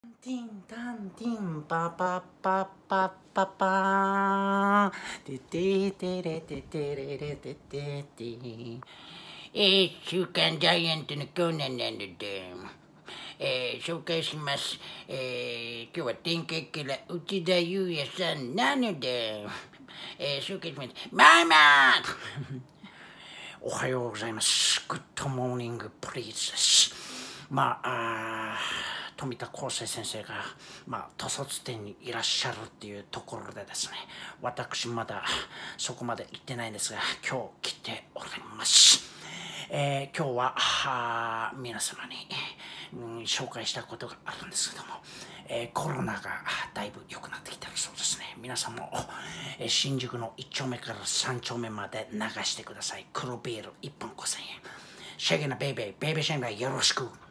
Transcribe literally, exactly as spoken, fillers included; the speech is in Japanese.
ティンタンティンパパパパパパーテテテレテテレレテテテえー、週刊ジャイアントのコーナーなので、えー、紹介します。えー、今日は天界から内田裕也さんなので、えー、紹介します。ママおはようございます。グッドモーニングプリーズです。まあ、あ富田康生先生が、まあ、図書店にいらっしゃるっていうところでですね、私まだそこまで行ってないんですが、今日来ております。えー、今日はは皆様に、うん、紹介したことがあるんですけども、えー、コロナがだいぶ良くなってきてるそうですね。皆さんも、えー、新宿のいっ丁目からさん丁目まで流してください。黒ビールいっぽんごせんえん。シェゲなベイベー、ベイベーシェンバーよろしく。